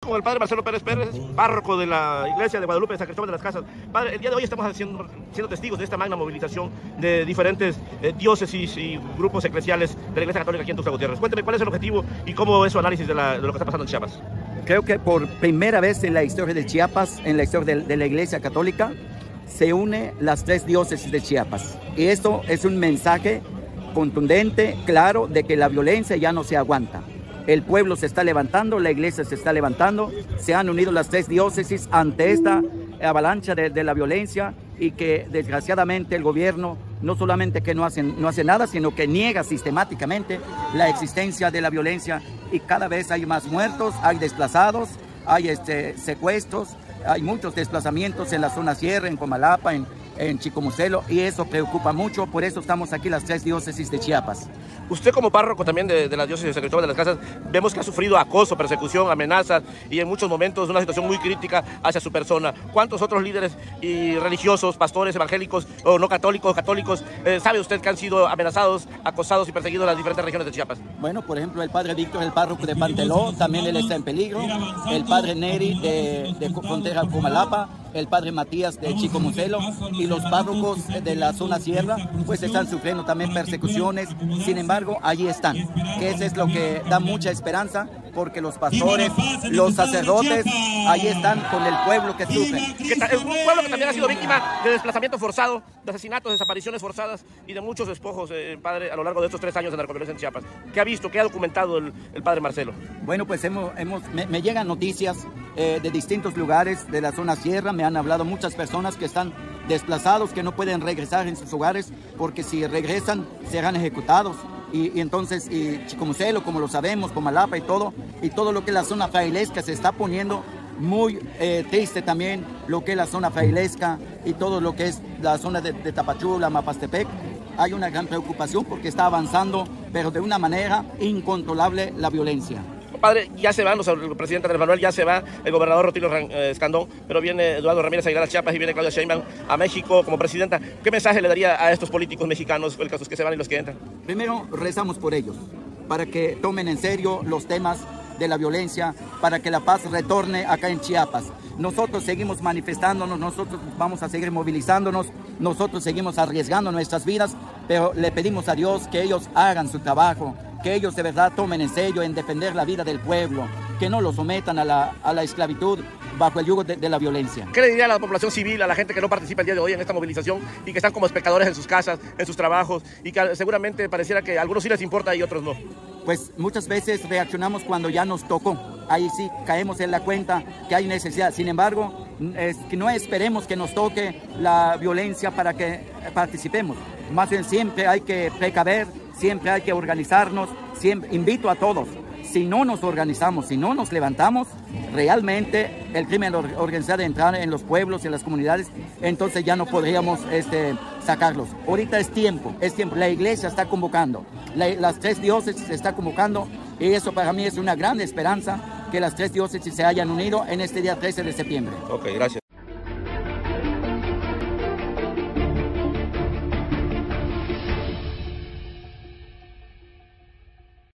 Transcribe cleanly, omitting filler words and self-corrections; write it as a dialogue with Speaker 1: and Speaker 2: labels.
Speaker 1: con el padre Marcelo Pérez Pérez, párroco de la iglesia de Guadalupe de San Cristóbal de las Casas. Padre, el día de hoy estamos siendo testigos de esta magna movilización de diferentes diócesis y grupos eclesiales de la Iglesia Católica aquí en Tuxtla Gutiérrez. Cuénteme cuál es el objetivo y cómo es su análisis de lo que está pasando en Chiapas.
Speaker 2: Creo que por primera vez en la historia de Chiapas, en la historia de la Iglesia Católica, se une las tres diócesis de Chiapas. Y esto es un mensaje contundente, claro, de que la violencia ya no se aguanta. El pueblo se está levantando, la iglesia se está levantando, se han unido las tres diócesis ante esta avalancha de la violencia y que desgraciadamente el gobierno no solamente que no hace nada, sino que niega sistemáticamente la existencia de la violencia y cada vez hay más muertos, hay desplazados, hay secuestros, hay muchos desplazamientos en la zona sierra, en Comalapa, en Chicomucelo, y eso preocupa mucho, por eso estamos aquí las tres diócesis de Chiapas.
Speaker 1: Usted como párroco también de la diócesis de San Cristóbal de las Casas, vemos que ha sufrido acoso, persecución, amenazas y en muchos momentos una situación muy crítica hacia su persona. ¿Cuántos otros líderes y religiosos, pastores, evangélicos o no católicos, sabe usted que han sido amenazados, acosados y perseguidos en las diferentes regiones de Chiapas?
Speaker 2: Bueno, por ejemplo, el padre Víctor, el párroco de Panteló, también él está en peligro. El padre Neri de Frontera Comalapa, el padre Matías de Chicomucelo y los párrocos de la zona sierra pues están sufriendo también persecuciones. Sin embargo, allí están, que eso es lo que da mucha esperanza, porque los pastores, los sacerdotes, allí están con el pueblo que sufre.
Speaker 1: Es un pueblo que también ha sido víctima de desplazamiento forzado, de asesinatos, desapariciones forzadas y de muchos despojos, padre, a lo largo de estos 3 años de narcoviolencia en Chiapas. ¿Qué ha visto, qué ha documentado el padre Marcelo?
Speaker 2: Bueno, pues me llegan noticias de distintos lugares de la zona sierra. Me han hablado muchas personas que están desplazados, que no pueden regresar en sus hogares porque si regresan serán ejecutados. Y entonces Chicomucelo, como lo sabemos, Comalapa y todo lo que es la zona frailesca se está poniendo muy triste también, lo que es la zona frailesca y todo lo que es la zona de Tapachula, Mapastepec. Hay una gran preocupación porque está avanzando, pero de una manera incontrolable la violencia.
Speaker 1: Padre, ya se van, el presidente Andrés Manuel ya se va, el gobernador Rutilio Escandón, pero viene Eduardo Ramírez Aguilar a Chiapas y viene Claudia Sheinbaum a México como presidenta. ¿Qué mensaje le daría a estos políticos mexicanos, los que se van y los que entran?
Speaker 2: Primero, rezamos por ellos, para que tomen en serio los temas de la violencia, para que la paz retorne acá en Chiapas. Nosotros seguimos manifestándonos, nosotros vamos a seguir movilizándonos, nosotros seguimos arriesgando nuestras vidas, pero le pedimos a Dios que ellos hagan su trabajo, que ellos de verdad tomen en serio en defender la vida del pueblo, que no lo sometan a la esclavitud bajo el yugo de la violencia.
Speaker 1: ¿Qué le diría a la población civil, a la gente que no participa el día de hoy en esta movilización y que están como espectadores en sus casas, en sus trabajos y que seguramente pareciera que a algunos sí les importa y otros no?
Speaker 2: Pues muchas veces reaccionamos cuando ya nos tocó. Ahí sí caemos en la cuenta que hay necesidad. Sin embargo, que no esperemos que nos toque la violencia para que participemos. Más bien siempre hay que precaver, siempre hay que organizarnos. Invito a todos, si no nos organizamos, si no nos levantamos, realmente el crimen organizado entrar en los pueblos, en las comunidades, entonces ya no podríamos sacarlos. Ahorita es tiempo. La iglesia está convocando, las tres diócesis se está convocando y eso para mí es una gran esperanza que las tres diócesis se hayan unido en este día 13 de septiembre.
Speaker 1: Ok, gracias.